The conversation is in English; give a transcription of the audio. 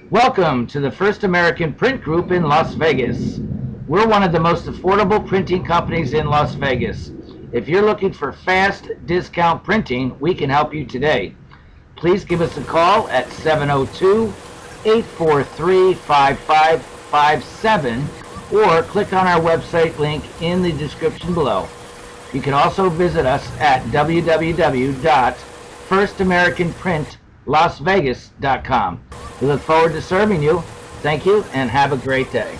Welcome to the First American Print Group in Las Vegas. We're one of the most affordable printing companies in Las Vegas. If you're looking for fast discount printing, we can help you today. Please give us a call at 702-843-5557 or click on our website link in the description below. You can also visit us at www.firstamericanprintlasvegas.com. We look forward to serving you. Thank you and have a great day.